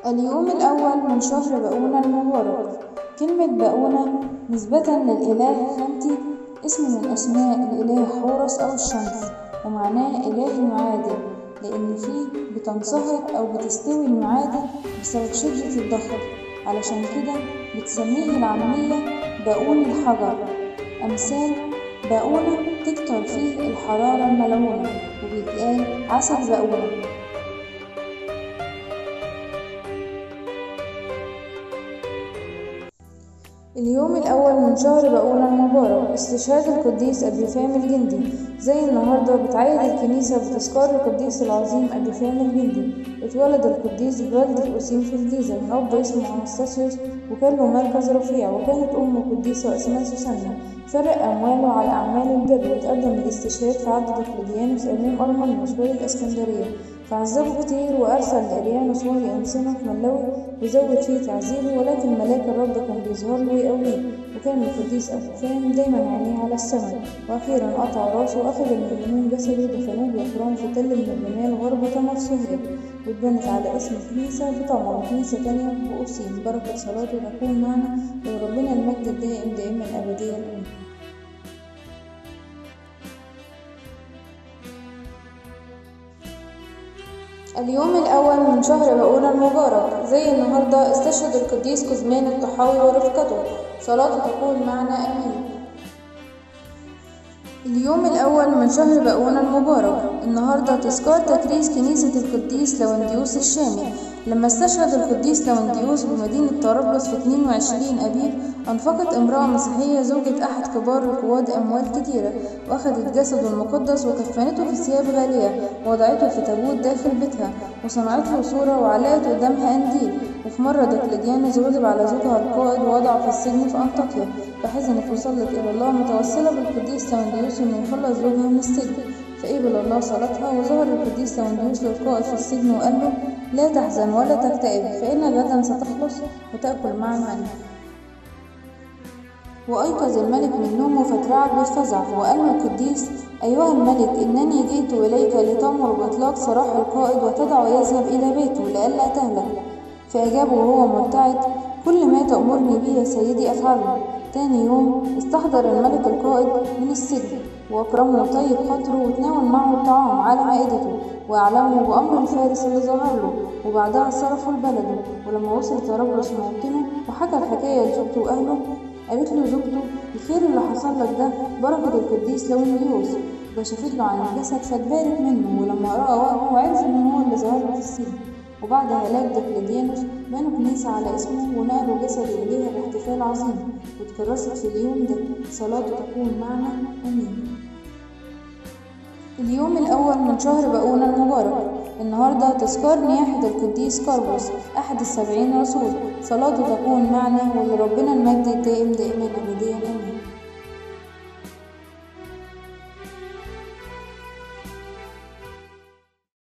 اليوم الأول من شهر بقونة المبارك. كلمة بقونة نسبة للإله خنتي، اسم من أسماء الإله حورس أو الشمس، ومعناه إله المعادن، لأن فيه بتنصهر أو بتستوي المعادن بسبب شدة الضغط، علشان كده بتسميه العامية بقون الحجر. أمثال بقونة تكتر فيه الحرارة الملعونة، وبيتقال عسل بقونة. اليوم الأول من شهر بقونة المبارك استشهاد القديس أبيفام الجندي. زي النهاردة بتعيد الكنيسة بتذكار القديس العظيم أبيفام الجندي. اتولد القديس ببلدة القسيم في الجيزة من أب اسمه أنستاسيوس، وكان له مركز رفيع، وكانت أمه القديسة اسمها سوسنة. فرق أمواله على أعمال البر، وتقدم الاستشهاد في عهد دقلديانوس أمام أرمنيوس ولي الإسكندرية، فعذبه كتير، وأرسل لأريانوس وهو ينصنه في ملوي وزود فيه تعذيبه، ولكن ملاك الرب كان بيظهر له ويقويه. وكان القديس أبيفام دايما عينيه على السماء. وأخيرا قطع راسه وأخذ المجرمين جسده ودفنوه بإكرام في تل من الرمال غربة مفصولية، واتبنت على اسم كنيسة بطمع، وكنيسة تانية بقسيم. بركة صلاته تكون معنا، وربنا المجد الدائم دائما أبديا. اليوم الأول من شهر بقونة المبارك. زي النهاردة استشهد القديس قزمان الطحاوي ورفقته، صلاته تكون معنا آمين. اليوم الأول من شهر بقونة المبارك. النهاردة تذكار تكريس كنيسة القديس لونديوس الشامي. لما استشهد القديس لونديوس بمدينة طرابلس في 22 أبيب، أنفقت امرأة مسيحية زوجة أحد كبار القواد أموال كتيرة، وأخذت جسده المقدس وكفنته في ثياب غالية، ووضعته في تابوت داخل بيتها، وصنعت له صورة وعلقت قدامها قنديل. وفي مرة دقلديانوس غضب على زوجها القائد ووضعه في السجن في أنطاكيا، فحزنت وصلت إلى الله متوسلة بالقديس لونديوس إنه يخلص زوجها من السجن، فقبل الله صلاتها. وظهر القديس لونديوس للقائد في السجن وقال له: لا تحزن ولا تكتئب، فإن غدا ستخلص وتأكل معا عنه. وأيقظ الملك من نومه فترعب وفزع، وقال له القديس: أيها الملك، إنني جئت إليك لتأمر بإطلاق سراح القائد وتدعو يذهب إلى بيته لئلا تهلك. فأجابه وهو مرتعد: كل ما تأمرني به يا سيدي أفعله. تاني يوم استحضر الملك القائد من السجن، وأكرمه وطيب خاطره، وتناول معه الطعام على عائدته، وأعلمه بأمر الفارس اللي ظهر له. وبعدها صرفوا لبلده. ولما وصل طرابلس موطنه وحكى الحكاية لزوجته وأهله، قالت له زوجته: الخير اللي حصل لك ده بركة القديس لونديوس. وكشفت له عن الجسد فاتبارك منه، ولما رأى وجهه عرف إن هو اللي ظهر له في السجن. وبعد هلاك دقلديانوس بنوا كنيسة على اسمه، ونقلوا جسد إليها باحتفال عظيم، واتكرست في اليوم ده. صلاته تكون معنا آمين. اليوم الأول من شهر بقونة المبارك. النهاردة تذكار نياحة القديس كاربوس أحد ال70 رسول. صلاته تكون معنا، ولربنا المجد الدائم دائما أبديا آمين.